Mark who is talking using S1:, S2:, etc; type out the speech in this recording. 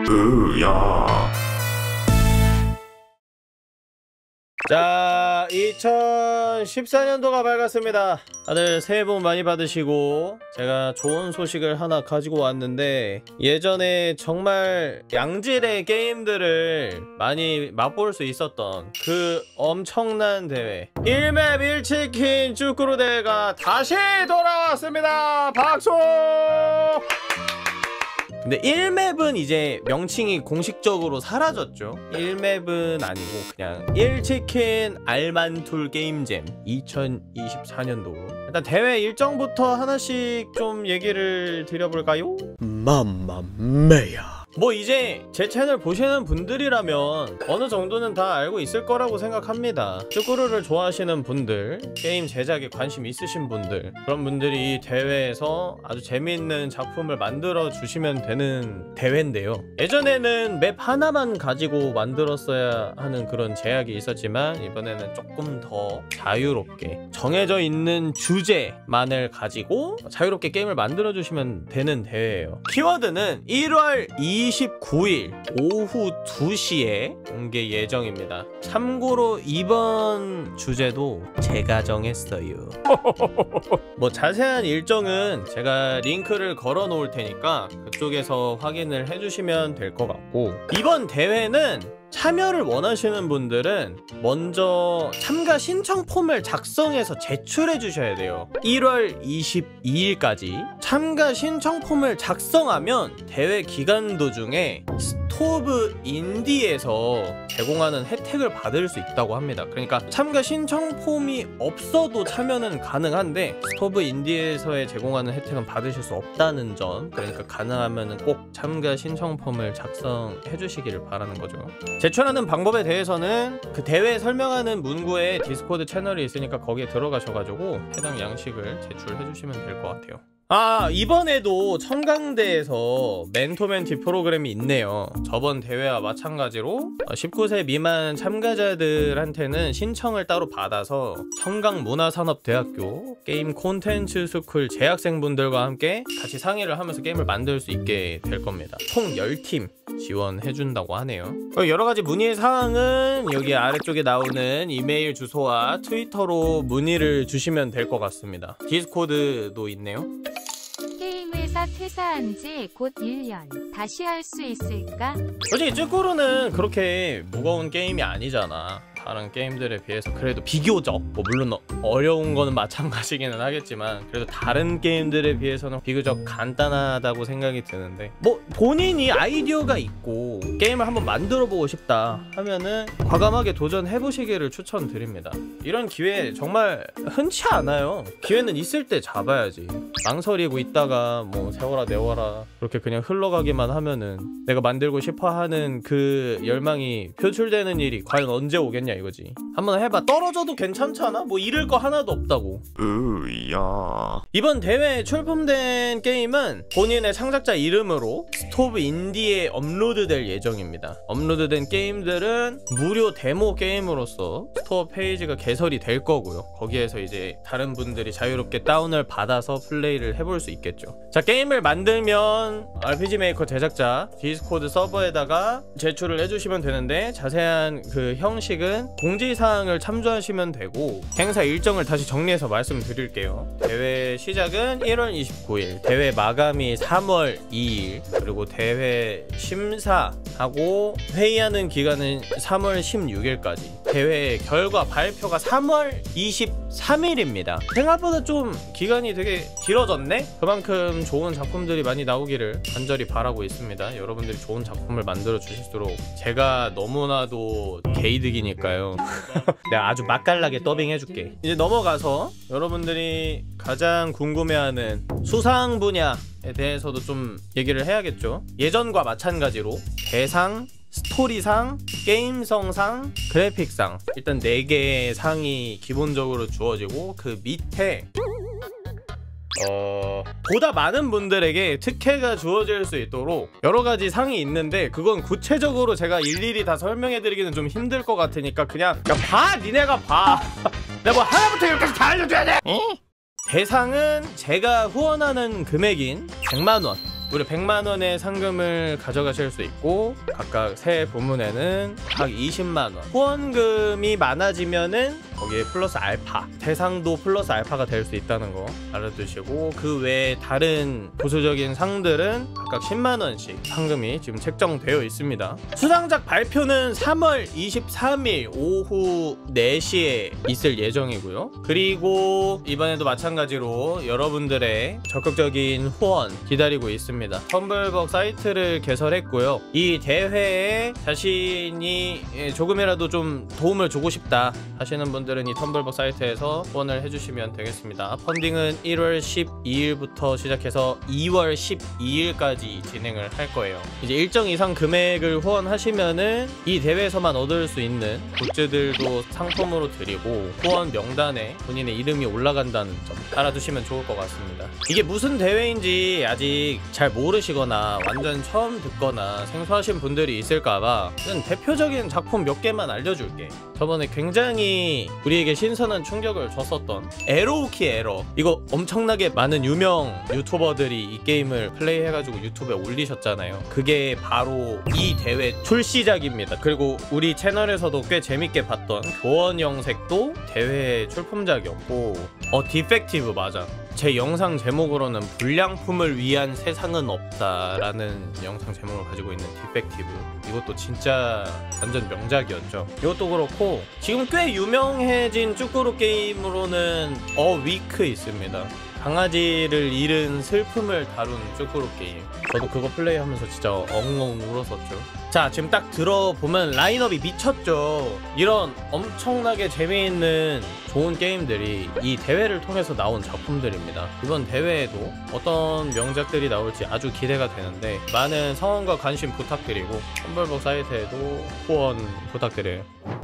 S1: 으야.
S2: 자, 2014년도가 밝았습니다. 다들 새해 복 많이 받으시고, 제가 좋은 소식을 하나 가지고 왔는데, 예전에 정말 양질의 게임들을 많이 맛볼 수 있었던 그 엄청난 대회, 1맵 1치킨 쭈꾸루 대회가 다시 돌아왔습니다. 박수! 근데 1맵은 이제 명칭이 공식적으로 사라졌죠. 1맵은 아니고 그냥 1치킨 알만툴 게임잼 2024년도. 일단 대회 일정부터 하나씩 좀 얘기를 드려볼까요? 맘마메야. 뭐 이제 제 채널 보시는 분들이라면 어느 정도는 다 알고 있을 거라고 생각합니다. 쭈꾸루를 좋아하시는 분들, 게임 제작에 관심 있으신 분들, 그런 분들이 이 대회에서 아주 재미있는 작품을 만들어 주시면 되는 대회인데요. 예전에는 맵 하나만 가지고 만들었어야 하는 그런 제약이 있었지만, 이번에는 조금 더 자유롭게 정해져 있는 주제만을 가지고 자유롭게 게임을 만들어 주시면 되는 대회예요. 키워드는 1월 29일 오후 2시에 공개 예정입니다. 참고로 이번 주제도 제가 정했어요. 뭐 자세한 일정은 제가 링크를 걸어 놓을 테니까 그쪽에서 확인을 해주시면 될 것 같고, 이번 대회는 참여를 원하시는 분들은 먼저 참가 신청 폼을 작성해서 제출해 주셔야 돼요. 1월 22일까지 참가 신청 폼을 작성하면 대회 기간 도중에 스토브 인디에서 제공하는 혜택을 받을 수 있다고 합니다. 그러니까 참가 신청 폼이 없어도 참여는 가능한데 스토브 인디에서의 제공하는 혜택은 받으실 수 없다는 점, 그러니까 가능하면 꼭 참가 신청 폼을 작성해 주시기를 바라는 거죠. 제출하는 방법에 대해서는 그 대회 설명하는 문구에 디스코드 채널이 있으니까 거기에 들어가셔가지고 해당 양식을 제출해 주시면 될 것 같아요. 아, 이번에도 청강대에서 멘토멘티 프로그램이 있네요. 저번 대회와 마찬가지로 19세 미만 참가자들한테는 신청을 따로 받아서 청강문화산업대학교 게임 콘텐츠 스쿨 재학생분들과 함께 같이 상의를 하면서 게임을 만들 수 있게 될 겁니다. 총 10팀 지원해준다고 하네요. 여러가지 문의 사항은 여기 아래쪽에 나오는 이메일 주소와 트위터로 문의를 주시면 될 것 같습니다. 디스코드도 있네요.
S3: 회사 퇴사한 지 곧 1년. 다시 할 수 있을까?
S2: 솔직히 쭈꾸루는 그렇게 무거운 게임이 아니잖아. 다른 게임들에 비해서 그래도 비교적, 뭐 물론 어려운 거는 마찬가지기는 하겠지만, 그래도 다른 게임들에 비해서는 비교적 간단하다고 생각이 드는데, 뭐 본인이 아이디어가 있고 게임을 한번 만들어 보고 싶다 하면은 과감하게 도전해 보시기를 추천드립니다. 이런 기회 정말 흔치 않아요. 기회는 있을 때 잡아야지. 망설이고 있다가 뭐 세워라 내워라 그렇게 그냥 흘러가기만 하면은 내가 만들고 싶어 하는 그 열망이 표출되는 일이 과연 언제 오겠냐 이거지. 한번 해봐. 떨어져도 괜찮잖아. 뭐 잃을 거 하나도 없다고.
S1: 으야.
S2: 이번 대회에 출품된 게임은 본인의 창작자 이름으로 스토브 인디에 업로드될 예정입니다. 업로드된 게임들은 무료 데모 게임으로서 스토어 페이지가 개설이 될 거고요. 거기에서 이제 다른 분들이 자유롭게 다운을 받아서 플레이를 해볼 수 있겠죠. 자, 게임을 만들면 RPG 메이커 제작자 디스코드 서버에다가 제출을 해주시면 되는데, 자세한 그 형식은 공지사항을 참조하시면 되고, 행사 일정을 다시 정리해서 말씀드릴게요. 대회 시작은 1월 29일, 대회 마감이 3월 2일, 그리고 대회 심사하고 회의하는 기간은 3월 16일까지, 대회 결과 발표가 3월 23일입니다. 생각보다 좀 기간이 되게 길어졌네? 그만큼 좋은 작품들이 많이 나오기를 간절히 바라고 있습니다. 여러분들이 좋은 작품을 만들어 주실수록 제가 너무나도 개이득이니까요. 내가 아주 맛깔나게 더빙해줄게. 이제 넘어가서 여러분들이 가장 궁금해하는 수상 분야에 대해서도 좀 얘기를 해야겠죠. 예전과 마찬가지로 대상, 스토리상, 게임성상, 그래픽상, 일단 4개의 상이 기본적으로 주어지고, 그 밑에 보다 많은 분들에게 특혜가 주어질 수 있도록 여러가지 상이 있는데, 그건 구체적으로 제가 일일이 다 설명해드리기는 좀 힘들 것 같으니까 그냥 봐! 니네가 봐! 내가 뭐 하나부터 여기까지 다 알려줘야 돼! 대상은 제가 후원하는 금액인 100만원, 무려 100만원의 상금을 가져가실 수 있고, 각각 새 부문에는 각 20만원, 후원금이 많아지면은 거기에 플러스 알파, 대상도 플러스 알파가 될 수 있다는 거 알아두시고, 그 외에 다른 보수적인 상들은 각각 10만원씩 상금이 지금 책정되어 있습니다. 수상작 발표는 3월 23일 오후 4시에 있을 예정이고요. 그리고 이번에도 마찬가지로 여러분들의 적극적인 후원 기다리고 있습니다. 텀블벅 사이트를 개설했고요. 이 대회에 자신이 조금이라도 좀 도움을 주고 싶다 하시는 분들은 이 텀블벅 사이트에서 후원을 해주시면 되겠습니다. 펀딩은 1월 12일부터 시작해서 2월 12일까지 진행을 할 거예요. 이제 일정 이상 금액을 후원하시면은 이 대회에서만 얻을 수 있는 굿즈들도 상품으로 드리고, 후원 명단에 본인의 이름이 올라간다는 점 알아두시면 좋을 것 같습니다. 이게 무슨 대회인지 아직 잘 모르시거나 완전 처음 듣거나 생소하신 분들이 있을까봐 대표적인 작품 몇 개만 알려줄게. 저번에 굉장히 우리에게 신선한 충격을 줬었던 에로우키 에러, 이거 엄청나게 많은 유명 유튜버들이 이 게임을 플레이해가지고 유튜브에 올리셨잖아요. 그게 바로 이 대회 출시작입니다. 그리고 우리 채널에서도 꽤 재밌게 봤던 교원 영색도 대회 출품작이었고, 디펙티브 맞아. 제 영상 제목으로는 불량품을 위한 세상은 없다라는 영상 제목을 가지고 있는 디펙티브, 이것도 진짜 완전 명작이었죠. 이것도 그렇고 지금 꽤 유명해진 쭈꾸루 게임으로는 위크 있습니다. 강아지를 잃은 슬픔을 다룬 쭈꾸루 게임, 저도 그거 플레이하면서 진짜 엉엉 울었었죠. 자, 지금 딱 들어보면 라인업이 미쳤죠. 이런 엄청나게 재미있는 좋은 게임들이 이 대회를 통해서 나온 작품들입니다. 이번 대회에도 어떤 명작들이 나올지 아주 기대가 되는데, 많은 성원과 관심 부탁드리고 텀블벅 사이트에도 후원 부탁드려요.